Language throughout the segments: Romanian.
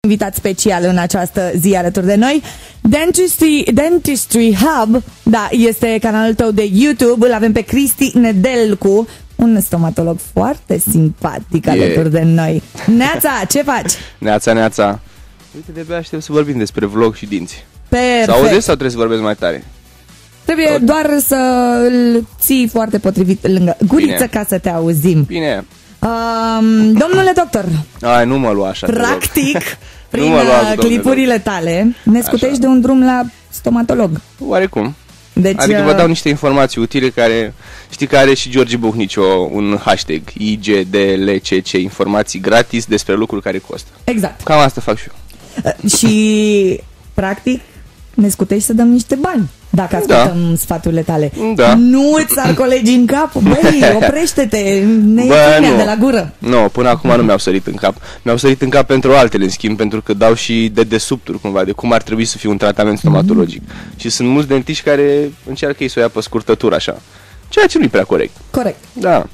Invitat special în această zi alături de noi. Dentistry Hub, da, este canalul tău de YouTube. Îl avem pe Cristi Nedelcu, un stomatolog foarte simpatic alături de noi. Neața, ce faci? Neața, neața. Uite, de-abia aștept să vorbim despre vlog și dinți. Perfect. Să auzi sau trebuie să vorbesc mai tare? Trebuie doar să îl ții foarte potrivit lângă guriță. Bine. Ca să te auzim. Bine. Domnule doctor, Ai, nu mă lua așa. practic, prin clipurile tale, ne scutești de un drum la stomatolog. Oarecum. Deci, adică vă dau niște informații utile care, știi că are și George Buhnici un hashtag IGDLCC, informații gratis despre lucruri care costă. Exact. Cam asta fac și eu. Și practic ne scutești să dăm niște bani dacă ascultăm sfaturile tale. Da. Nu îți sar colegii în cap. Băi, oprește-te, ne iei de la gură. Nu, până acum nu mi-au sărit în cap. Mi-au sărit în cap pentru altele, în schimb, pentru că dau și dedesubturi cumva, de cum ar trebui să fie un tratament stomatologic. Și sunt mulți dentiști care încearcă ei să o ia pe scurtătură așa, ceea ce nu-i prea corect. Corect. Da.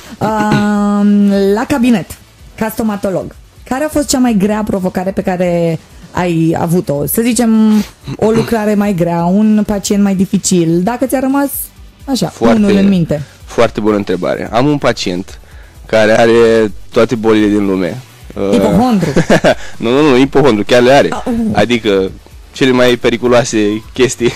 La cabinet, ca stomatolog, care a fost cea mai grea provocare pe care ai avut-o? Să zicem, o lucrare mai grea, un pacient mai dificil, dacă ți-a rămas așa, unul în minte. Foarte bună întrebare. Am un pacient care are toate bolile din lume. Ipohondru. Nu, ipohondru, chiar le are. Adică cele mai periculoase chestii.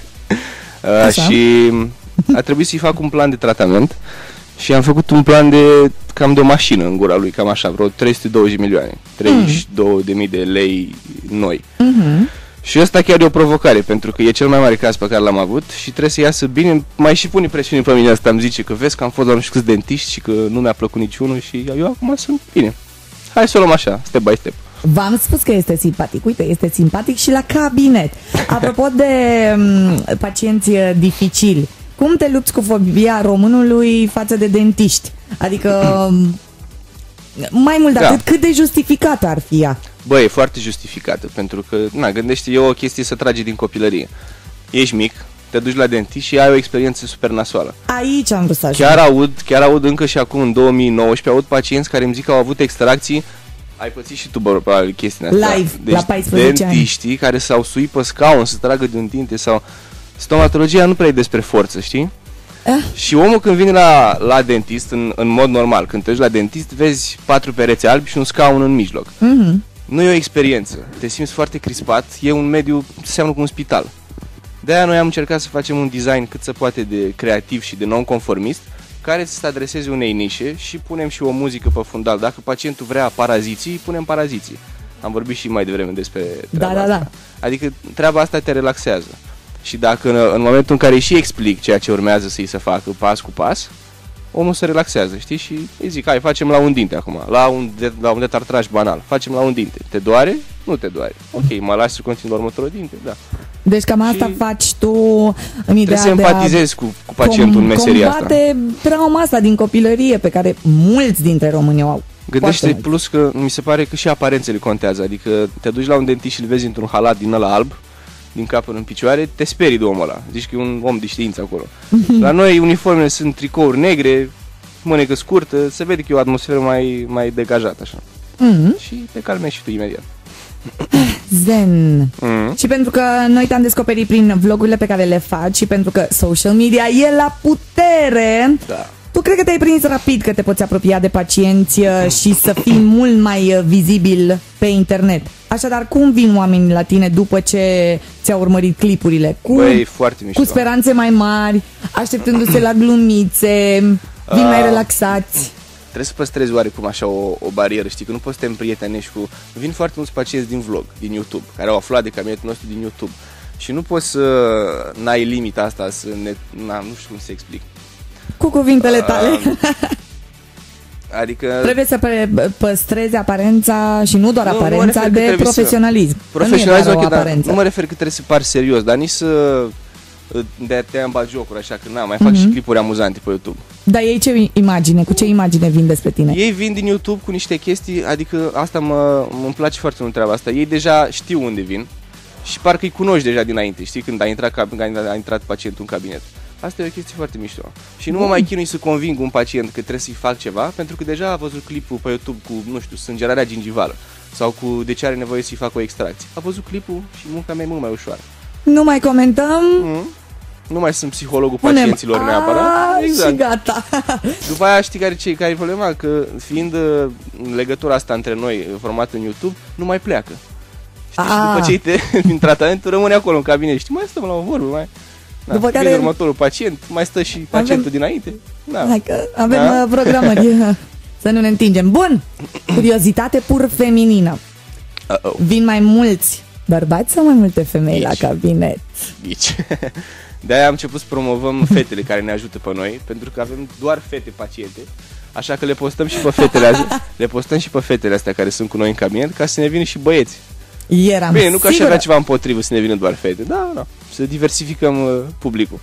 Și a trebuit să-i fac un plan de tratament. Și am făcut un plan de cam de o mașină în gura lui, cam așa, vreo 320 milioane, 32.000 de lei noi. Și ăsta chiar e o provocare, pentru că e cel mai mare caz pe care l-am avut și trebuie să iasă bine. Mai și pune presiune pe mine asta, îmi zice că vezi că am fost la nu știu câți dentiști și că nu mi-a plăcut niciunul și eu acum sunt bine. Hai să o luăm așa, step by step. V-am spus că este simpatic. Uite, este simpatic și la cabinet. Apropo de pacienți dificili, cum te lupți cu fobia românului față de dentiști? Adică, mai mult de atât, cât de justificată ar fi ea? Bă, e foarte justificată, pentru că, gândește, e o chestie să tragi din copilărie. Ești mic, te duci la dentist și ai o experiență super nasoală. Aici am vrut să ajung. Chiar aud încă și acum, în 2019, aud pacienți care îmi zic că au avut extracții. Ai pățit și tu, probabil, chestia asta. Live, deci, la 14 ani. Dentiștii care s-au suit pe scaun să tragă de un dinte sau... Stomatologia nu prea e despre forță, știi? Și omul când vine la dentist, în mod normal, când te duci la dentist, vezi 4 pereți albi și un scaun în mijloc. Nu e o experiență, te simți foarte crispat, e un mediu, seamănă cu un spital. De-aia noi am încercat să facem un design cât se poate de creativ și de non-conformist, care să se adreseze unei nișe și punem și o muzică pe fundal. Dacă pacientul vrea paraziții, punem paraziții. Am vorbit și mai devreme despre treaba asta. Adică treaba asta te relaxează. Și dacă în momentul în care îi și explic ceea ce urmează să-i se facă pas cu pas, omul se relaxează, știi? Și îi zic, hai, facem la un dinte acum, la un detartraj banal, facem la un dinte. Te doare? Nu te doare. Ok, mă lași să continui următorul dinte? Da. Deci cam asta faci tu în ideea de a empatizezi cu pacientul în meseria asta. Combate trauma asta din copilărie pe care mulți dintre români o au. Gândește plus că mi se pare că și aparențele contează, adică te duci la un dentist și îl vezi într-un halat din ăla alb, din cap până în picioare, te sperii de omul ăla. Zici că e un om de știință acolo. La noi uniformele sunt tricouri negre, mânecă scurtă, se vede că e o atmosferă mai degajată așa. Și te calmezi și tu imediat. Zen. Și pentru că noi te-am descoperit prin vlogurile pe care le faci și pentru că social media e la putere, tu cred că te-ai prins rapid că te poți apropia de pacienți și să fii mult mai vizibil pe internet. Așadar, cum vin oamenii la tine după ce ți-au urmărit clipurile? Foarte mișto. Cu speranțe mai mari, așteptându-se la glumițe, vin mai relaxați? Trebuie să păstrezi oarecum așa o barieră, știi, că nu poți să te împrietenești cu... Vin foarte mulți pacienți din vlog, din YouTube, care au aflat de cabinetul nostru din YouTube. Și nu poți să n-ai limita asta, nu știu cum să explic. Cu cuvintele tale. Adică... Trebuie să păstrezi aparența și nu doar aparența de profesionalism. Profesionalism, ok, dar nu mă refer că trebuie să pari serios, dar nici să te îmbagiocuri așa, că mai fac și clipuri amuzante pe YouTube. Dar ei cu ce imagine vin despre tine? Ei vin din YouTube cu niște chestii, adică asta îmi place foarte mult treaba asta. Ei deja știu unde vin și parcă îi cunoști deja dinainte, știi, când a intrat pacientul în cabinet. Asta e o chestie foarte mișto. Și nu mă mai chinui să conving un pacient că trebuie să-i fac ceva, pentru că deja a văzut clipul pe YouTube cu, nu știu, sângerarea gingivală. Sau cu de ce are nevoie să-i fac o extracție. A văzut clipul și munca mea e mult mai ușoară. Nu mai comentăm. Nu mai sunt psihologul pacienților neapărat. Exact. Și gata. După aia știi care e problema? Că fiind legătura asta între noi formată în YouTube, nu mai pleacă. Știi? Și după ce din tratament rămâne acolo în cabinet. Știi, mai stăm la o vorbă, mai... După care vine următorul pacient, mai stă și pacientul dinainte. Hai că avem programări. Să nu ne întingem. Bun, curiozitate pur feminină. Vin mai mulți bărbați sau mai multe femei la cabinet? Nici. De-aia am început să promovăm fetele care ne ajută pe noi, pentru că avem doar fete paciente. Așa că le postăm și pe fetele astea, astea care sunt cu noi în cabinet, ca să ne vină și băieți. Bine, nu că aș avea ceva împotrivă să ne vină doar fete. Da. Să diversificăm publicul.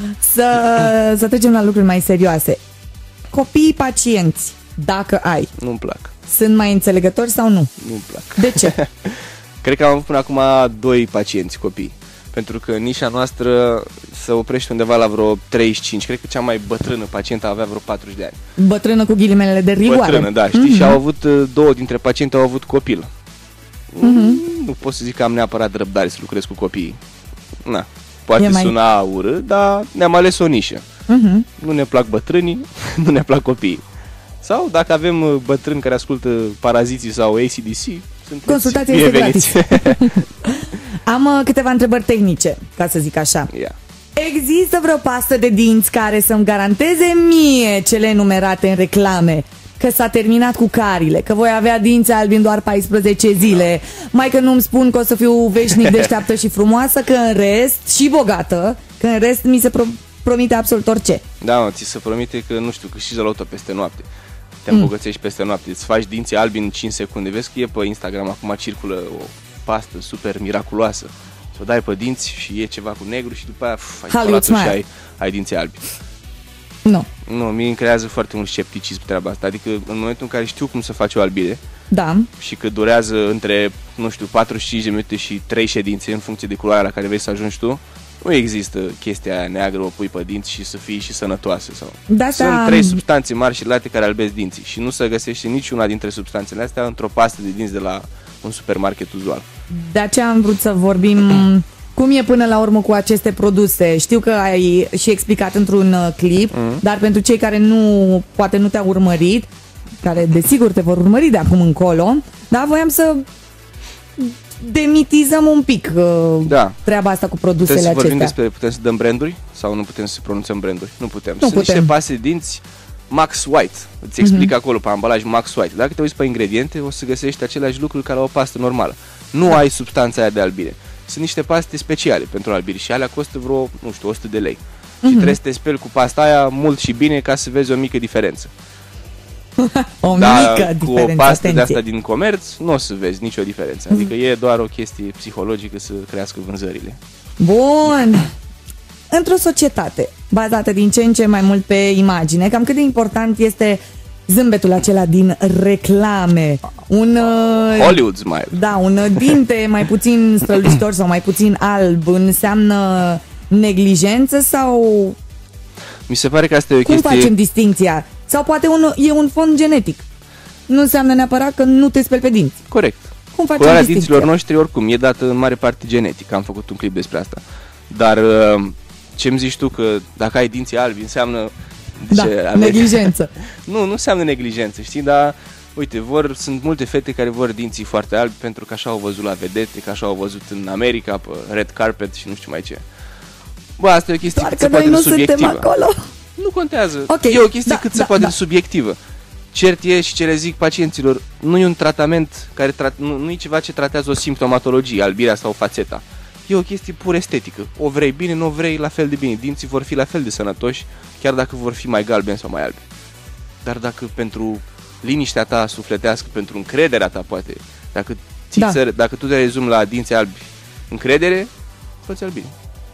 Să trecem la lucruri mai serioase. Copiii pacienți, dacă ai, nu-mi plac. Sunt mai înțelegători sau nu? Nu-mi plac. De ce? Cred că am avut până acum 2 pacienți copii. Pentru că nișa noastră se oprește undeva la vreo 35. Cred că cea mai bătrână pacientă avea vreo 40 de ani. Bătrână cu ghilimelele de rigoare. Bătrână, da, știi? Și au avut 2 dintre pacienți au avut copil. Nu pot să zic că am neapărat răbdare să lucrez cu copiii. Na, poate suna urât, dar ne-am ales o nișă. Nu ne plac bătrânii, nu ne plac copiii. Sau dacă avem bătrâni care ascultă Paraziții sau AC/DC, consultația este gratis. Am câteva întrebări tehnice, ca să zic așa. Există vreo pastă de dinți care să-mi garanteze mie cele enumerate în reclame? Că s-a terminat cu carile, că voi avea dinți albi în doar 14 zile, mai că nu-mi spun că o să fiu veșnic deșteaptă și frumoasă, că în rest, și bogată, că în rest mi se promite absolut orice. Da, ți se promite că, nu știu, câștigi la loto peste noapte. Te îmbogățești peste noapte, îți faci dinții albi în 5 secunde. Vezi că e pe Instagram, acum circulă o pastă super miraculoasă. Să o dai pe dinți și e ceva cu negru și după aia ai și ai dinții albi. Nu. Nu, mie îmi creează foarte mult scepticism treaba asta. Adică în momentul în care știu cum să faci o albire, și că durează între, nu știu, 45 de minute și 3 ședințe în funcție de culoarea la care vrei să ajungi tu, nu există chestia aia neagră, o pui pe dinți și să fii și sănătoasă. Sunt 3 substanțe mari și late care albesc dinții și nu se găsește niciuna dintre substanțele astea într-o pastă de dinți de la un supermarket uzual. De aceea am vrut să vorbim cum e până la urmă cu aceste produse. Știu că ai și explicat într-un clip, dar pentru cei care poate nu te-au urmărit, care desigur te vor urmări de acum încolo, voiam să demitizăm un pic treaba asta cu produsele acestea. Putem să dăm branduri sau nu putem să pronunțăm branduri? Nu putem. Sunt niște paste de dinți Max White. Îți explic acolo pe ambalaj Max White. Dacă te uiți pe ingrediente, o să găsești aceleași lucruri ca la o pastă normală. Nu ai substanța aia de albire. Sunt niște paste speciale pentru albire și alea costă vreo, nu știu, 100 de lei. Și trebuie să te speli cu pasta aia mult și bine ca să vezi o mică diferență. Mică diferență, cu o pastă de asta din comerț nu o să vezi nicio diferență. Adică e doar o chestie psihologică să crească vânzările. Bun! Într-o societate bazată din ce în ce mai mult pe imagine, cam cât de important este zâmbetul acela din reclame? Hollywood smile. Da, un dinte mai puțin strălucitor sau mai puțin alb înseamnă neglijență sau... Mi se pare că asta e o chestie... Cum facem distincția? Sau poate e un fond genetic. Nu înseamnă neapărat că nu te speli pe dinți. Corect. Cum facem culoarea dinților noștri oricum e dată în mare parte genetic. Am făcut un clip despre asta. Dar ce-mi zici tu că dacă ai dinții albi înseamnă... neglijență. Nu înseamnă neglijență, știi, dar uite, sunt multe fete care vor dinții foarte albi pentru că așa au văzut la vedete, că așa au văzut în America, pe red carpet și nu știu mai ce. Bă, asta e o chestie cât se poate de subiectivă. Acolo. Nu contează. E o chestie cât se poate de subiectivă. Cert e și ce le zic pacienților, nu e un tratament nu e ceva ce tratează o simptomatologie, albirea sau fațeta. E o chestie pur estetică. O vrei bine, nu o vrei la fel de bine. Dinții vor fi la fel de sănătoși, chiar dacă vor fi mai galbeni sau mai albi. Dar dacă pentru liniștea ta sufletească, pentru încrederea ta, poate, dacă tu te rezumi la dinți albi, încredere, fă-ți albine.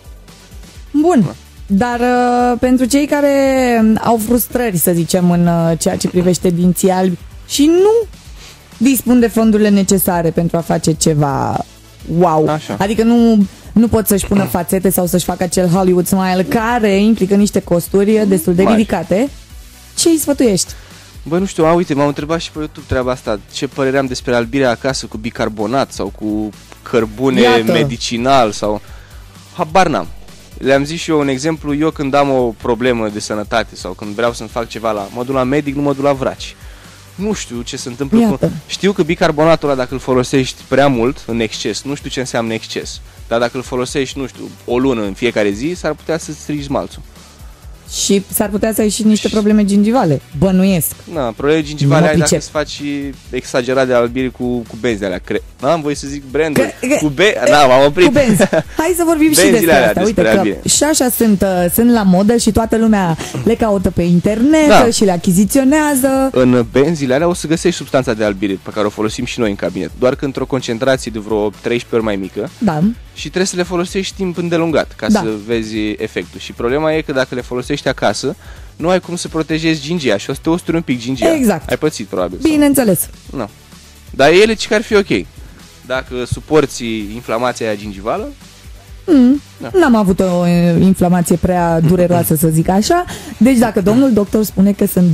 Bun. Dar pentru cei care au frustrări, să zicem, în ceea ce privește dinții albi și nu dispun de fondurile necesare pentru a face ceva wow. Așa. Adică nu pot să-și pună fațete sau să-și facă acel Hollywood smile care implică niște costuri destul de ridicate. Ce îi sfătuiești? Bă, nu știu, uite, m-am întrebat și pe YouTube treaba asta. Ce părere am despre albirea acasă cu bicarbonat sau cu cărbune medicinal sau... Habar n-am. Le-am zis și eu un exemplu, eu când am o problemă de sănătate sau când vreau să-mi fac ceva mă duc la medic, nu mă duc la vraci. Nu știu ce se întâmplă cu... Știu că bicarbonatul ăla, dacă îl folosești prea mult, în exces, nu știu ce înseamnă exces, dar dacă îl folosești, nu știu, o lună în fiecare zi, s-ar putea să-ți strici smalțul. Și s-ar putea să ai și niște probleme gingivale, bănuiesc. Na, probleme gingivale ai dacă îți faci exagerat de albire cu benzi alea. N-am voie să zic branduri. M-am oprit. Cu benzi. Hai să vorbim și despre asta. Uite că și așa sunt la modă și toată lumea le caută pe internet și le achiziționează. În benzile alea o să găsești substanța de albire pe care o folosim și noi în cabinet, doar că într-o concentrație de vreo 13 ori mai mică. Da. Și trebuie să le folosești timp îndelungat ca să vezi efectul. Și problema e că dacă le folosești acasă, nu ai cum să protejezi gingia și o să te usturi un pic gingia. Exact. Ai pățit, probabil. Bineînțeles. Nu. Dar ele ce ar fi ok. Dacă suporți inflamația aia gingivală... N-am avut o inflamație prea dureroasă, să zic așa. Deci dacă domnul doctor spune că sunt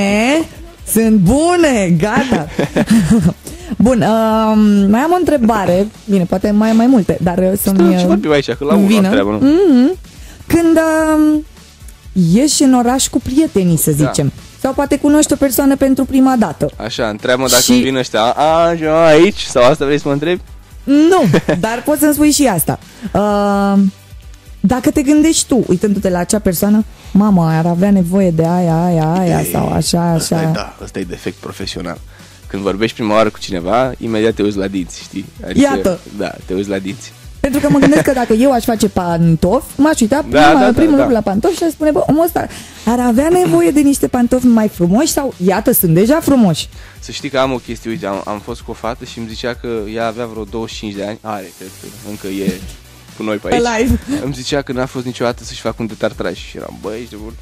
bune, gata. Bun, mai am o întrebare. Bine, poate mai multe, dar să-mi ce vorbim aici, că la unul treabă, nu? Când ieși în oraș cu prietenii, să zicem, sau poate cunoști o persoană pentru prima dată. Așa, întreabă dacă vin ăștia aici, sau asta vrei să mă întrebi? Nu, dar poți să-mi spui și asta. Dacă te gândești tu, uitându-te la acea persoană, mama, ar avea nevoie de aia sau așa. Da, ăsta e defect profesional. Când vorbești prima oară cu cineva, imediat te uiți la dinți, știi? Adică, iată. Da, te uiți la dinți. Pentru că mă gândesc că dacă eu aș face pantofi, m-aș uita primul lucru la pantofi și aș spune, bă, omul ăsta ar avea nevoie de niște pantofi mai frumoși sau, iată, sunt deja frumoși. Să știi că am o chestie, uite, am fost cu o fată și îmi zicea că ea avea vreo 25 de ani, cred că încă e cu noi pe aici. Alive. Îmi zicea că n-a fost niciodată să-și facă un detartraj și eram, bă, ești de bun.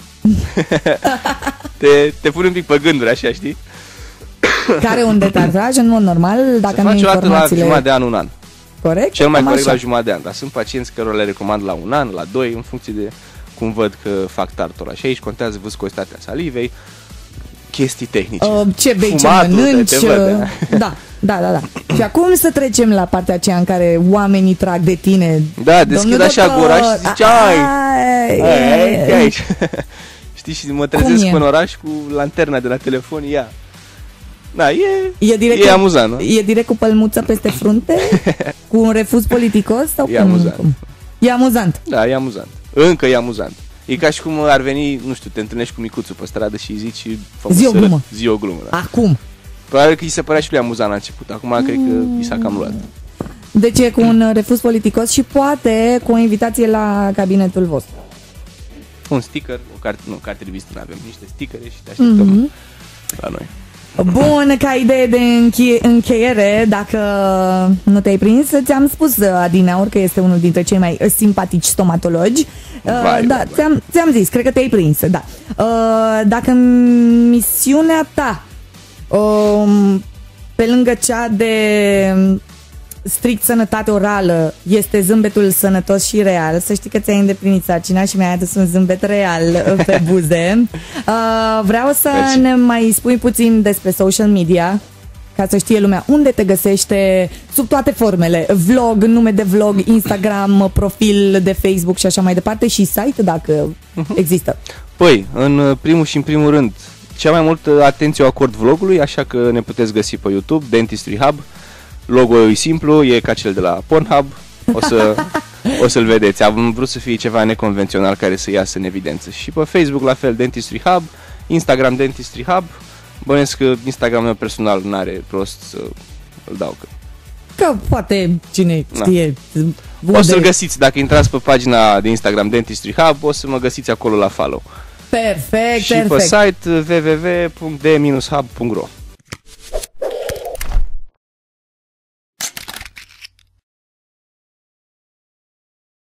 te pune un pic pe gânduri, așa, știi? Care un detartraj, în mod normal, dacă nu informațiile... la jumătate de an, un an. Corect? Cel mai corect la jumătate de an, dar sunt pacienți cărora le recomand la un an, la 2, în funcție de cum văd că fac tartora. Și aici contează viscozitatea salivei, chestii tehnice. Ce bei, ce mănânci. Da. Și acum să trecem la partea aceea în care oamenii trag de tine. Da, deschid așa gura și zici, aici. Știi, și mă trezesc în oraș cu lanterna de la telefon, Da, e amuzant, nu? E direct cu pălmuța peste frunte? Cu un refuz politicos? Sau amuzant. E amuzant. Da, e amuzant. Încă e amuzant. E ca și cum ar veni, nu știu, te întâlnești cu micuțul pe stradă și îi zici zi o glumă. Da. Acum. Probabil că îi se părea și lui amuzant la început. Acum cred că i s-a cam luat. Deci e cu un refuz politicos și poate cu o invitație la cabinetul vostru. Un sticker, carte de vizită nu avem, niște stickere și te așteptăm la noi. Bun, ca idee de încheiere, dacă nu te-ai prins, ți-am spus adineauri că este unul dintre cei mai simpatici stomatologi. Ți-am zis, cred că te-ai prins, da. Dacă misiunea ta, pe lângă cea de strict sănătate orală, este zâmbetul sănătos și real, să știi că ți-ai îndeplinit sarcina și mi-ai adus un zâmbet real pe buze. Vreau să ne mai spui puțin despre social media, ca să știe lumea unde te găsește sub toate formele, vlog, nume de vlog, Instagram, profil de Facebook și așa mai departe, și site dacă există. Păi, în primul rând, cea mai multă atenție o acord vlogului, așa că ne puteți găsi pe YouTube, Dentistry Hub. Logo-ul e simplu, e ca cel de la Pornhub, o să-l vedeți. Am vrut să fie ceva neconvențional care să iasă în evidență. Și pe Facebook la fel, Dentistry Hub, Instagram Dentistry Hub. Bănesc că Instagram meu personal n-are rost să îl dau. Că poate cine știe. O să-l găsiți, dacă intrați pe pagina de Instagram Dentistry Hub, o să mă găsiți acolo la follow. Perfect, și pe site www.d-hub.ro.